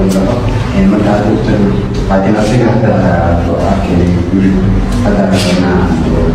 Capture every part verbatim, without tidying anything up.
wadado marka aad u tago laakiin asiga hadda soo arkay hadda rabnaa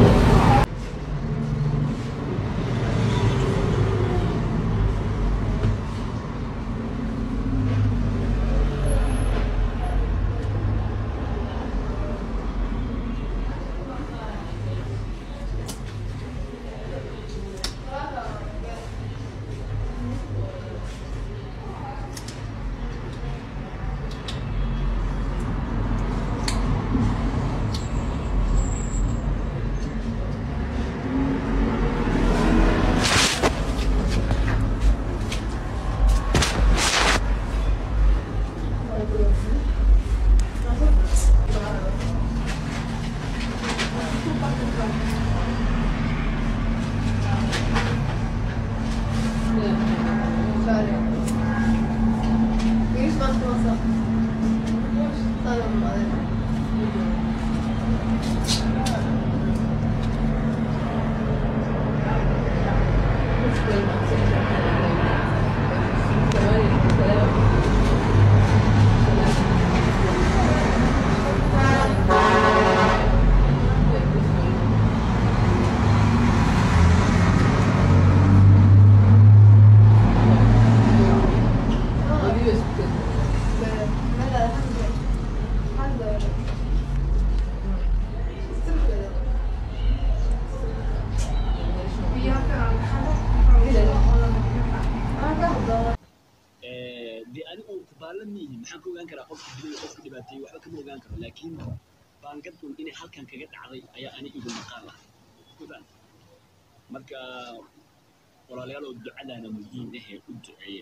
maxaan ku ogaan karaa qofka dilay qofka dhibaateeyay waxba kama ogaan karo laakiin baangadun inay halkan kaga dhacday ayaa ani igu maqaan lahaa gudan marka walaalayaal oo ducadaana muhiim ah ee u duceeya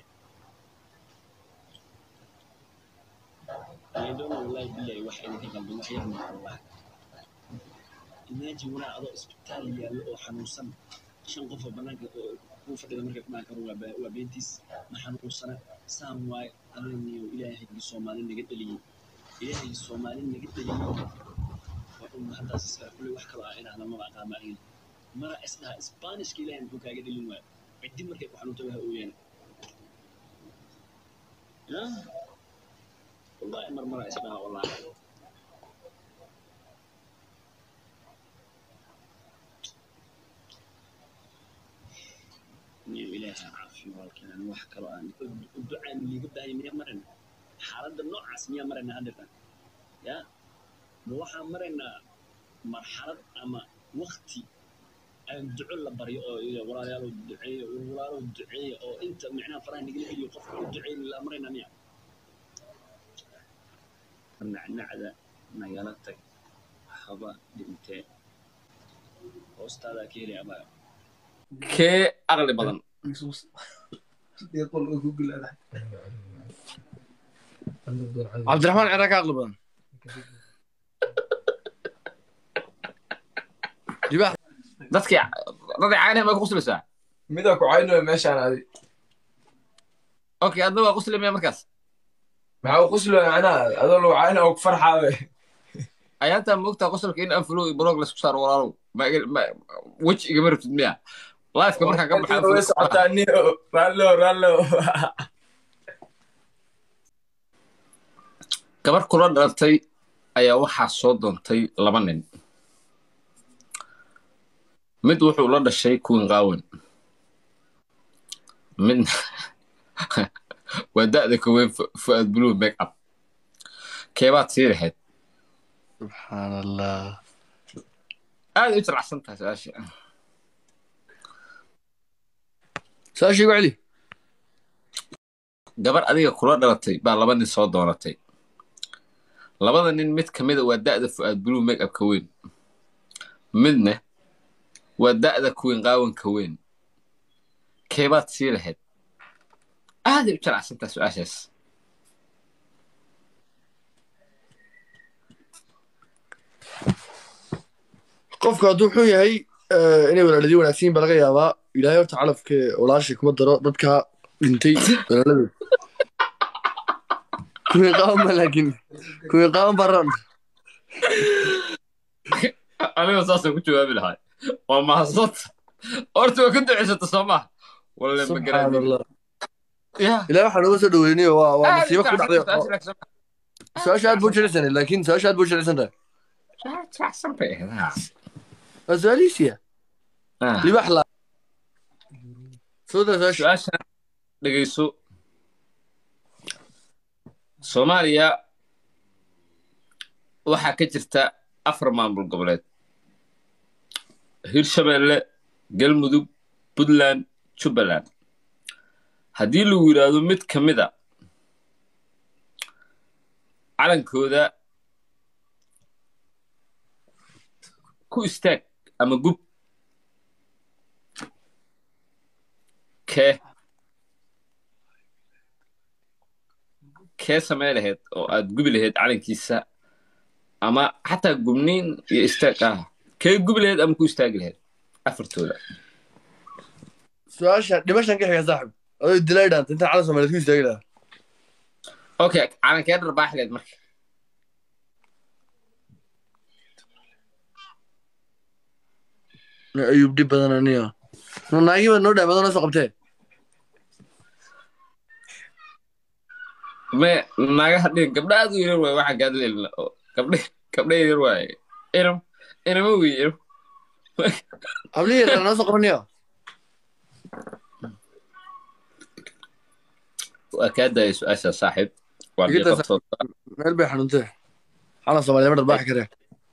ayadoo wallahi billahi wax idinka qaldan wax yar ma allah imagine wana adoo isbitaal yaalo oo xanuunsan shan qof oo banaanka ku fadhida markay ku maakan waa beentis ma xanuunsana saan waay adaniyo ilaahay Soomaali naga dhaliyay ilaahay Soomaali naga dhaliyay waxaan hadda iska kulli wax kala ah inaan ma aqaanin mara isna Spanish ka ilaahay ku kaaga dhalin waa cidi markay ku xanuunto waxa uu yahay ya wallahi mar mara isna wallahi إلهي عافية والكلام أنا واحد كلام أنا الدعاء اللي قبله من مرنا حالة النوع عسمية مرنا هذا يا نوحة مرنا مرحلة أما وقتي الدعاء اللي بري ولا يالو الدعاء ولا يالو الدعاء أو أنت معنا فرح نقول لي يقف الدعاء اللي مرنا مية نعنا على ما يالتك حبا دمتة أستاذ كيري أبا كي أغلى بدن يقول جوجل هذا عبد الرحمن عراق أغلى بدن جباه dadkii dadkii caanaha ma ku qoslaysaa mida ku cayno meeshaan adi okay adna waa qoslaymaa markaas maxaa u qoslay ana adoo loo cayno oo farxaawe ayaanta moogta qosolka in anflo blog la isku saaro walaalow ma waj iga martid miya live ka markaa ka baxay way socotaani rallo rallo gabar kula dhalatay ayaa waxaa soo doontay laba nin mid wuxuu la dhashay kuwan qaawan min ودأت كوين فؤاد بلو ميك اب كيفات تصير هاد سبحان الله هذا يترع سنتها ساشي ساشي وعلي gabar adiga kula dhalatay baa laba nin soo doonatay labada nin mid kamid ah waa da'da fuad blue make up ka weyn midna waa da'da kuwin qaawan ka weyn keebaad sii lahayd aad u jaracsanta su'aashaas qofka hadduu wuxuu yahay inay walaaladii wanaagsan baa laga yaabaa ilaahay horta calafka walaashii kuma daro dadka dhintay walaaladooda kuwii qaawan laakiin kuwii qaawan baran aniga saasaan ku jawaabi lahay waa mahadsan horta waa ka duceysata soo maha walla ma subxaan allah يا ilaa waxaan uga soo dhaweynay waa waa هذه masiibo ku dhacday تعصب تعصب su-aasha aad buu jeclaysanay laakiin su-aasha aad buu jeclaysantahay تعصب بيه waa su-aalihiisiya libax la soo daa su-aasha su-aashan dhegeyso soomaaliya waxaa ka jirta afar maamul goboleed hirshabeelle galmudug puntland jubbaland haddii lagu yidhaahdo mid ka mid a calankooda ku istaag ama gub kee kee samey lahayd oo aad gubi lahayd calankiisa ama xataa gubniin iyo istaag ah kee gubi lahayd ama ku istaagi lahayd afartooda su-aasha dhimashan ka xiga saaxib adoo dilay dhaanta intaan calan soomaaliyeed ku istaagi lahaa okay calankee dharbaax lahayd marka ayuub dhib badan aniga naagii baad noo dhahay badan noo soo qabtee me naagaha dhin gabdha aad u yaryar waaye waxaan kaad leelina oo gabdhe gabdha yaryar waaye inam inama wey inam hablihii yaraa noo soo qabanayo waa kaa daaya su-aasha saaxiib waa Iga daa biiqabtooda meel bay xanuuntee calan soomaaliyeed ma dharbaaxi karee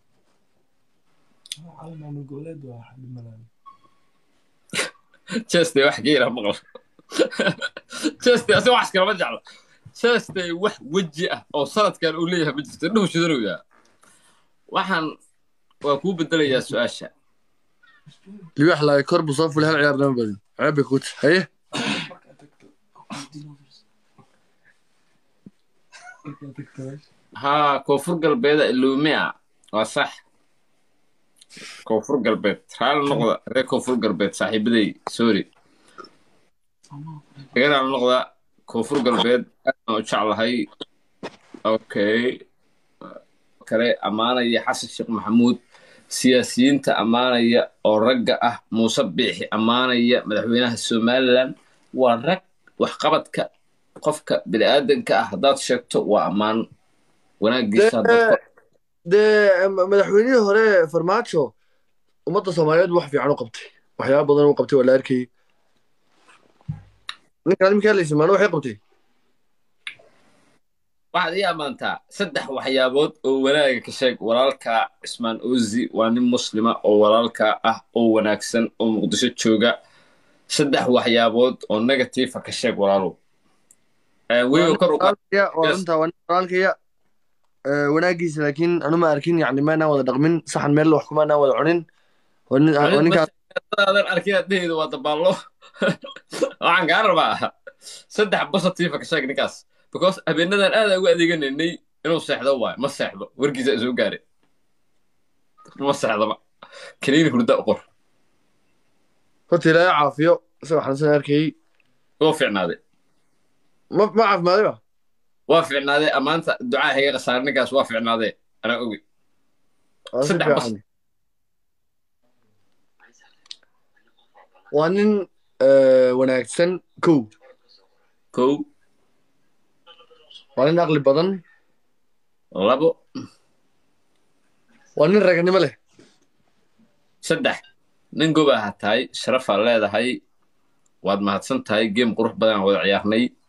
chestay wax geela maqal chestay asi wax kalama jeclo chestay wax weji ah oo sanadkan uu leeyahay ma jirto indhuhu shidanooyaa waxaan waa kuu bedelayaa su-aasha libax laay kor buu soo fulay hal ciyaar nama badin ceeb bay kuuta haye haa koonfur galbeeda ilumia waa sax koonfur galbeed raali noqda reer koonfur galbeed saaxiibaday sorry iga raali noqda koonfur galbeed aadaan u jeclahay okay kale ammaanaya xasan sheekh maxamuud siyaasiyiinta ammaanaya oo ragga ah muuse biixi ammaanaya madaxweynaha somaliland waa rag waxqabadka qofka bini'aadanka ah haddaad sheegto waa ammaan wanaagiisa dadka dee madaxweynihii hore farmaajo ummadda soomaaliyeed wax fiican u qabtay waxyaaba badan u qabtay waa la arkayay ninkaan iminka hadlaysa maana waxay qabtay waxaad ii ammaantaa saddex waxyaabood oo wanaaga ka sheeg walaalka cismaan ozi waa nin muslima oo walaalka ah oo wanaagsan oo muqdisho jooga saddex waxyaabood oo negatiifa ka sheeg walaalow weyba kor u walaalkaya waa runtaa waa nin walaalkaya wanaagiisa laakiin anu ma arkin yani maanaan wada dhaqmin saxan meel wax kumaanaan wada cunin waa nin- waa ninkaan aadan arkin adheheyda waa dabaallo waxaan kaa rabaa saddex positiifa ka sheeg ninkaas because habeenadan aada ugu adeeganaynay inuu seexdo waayo ma seexdo warkiisa soo gaaray ma seexdaba kaniini hurda u qor horta ilaahay caafiyo isagoo xanuunsan arkayay waa fiicnaaday ma ma caafimaaday ba waa fiicnaaday ammaanta ducaa higa qasaar ninkaas waa fiicnaadee anaa ogi waa si saddex bas fiican waa nin wanaagsan kow kow waa nin aqli badan labo waa nin raganimo leh saddex nin gob aha tahay sharafaa leedahay waad mahadsan tahay geem qurux badan aan wada ciyaarnay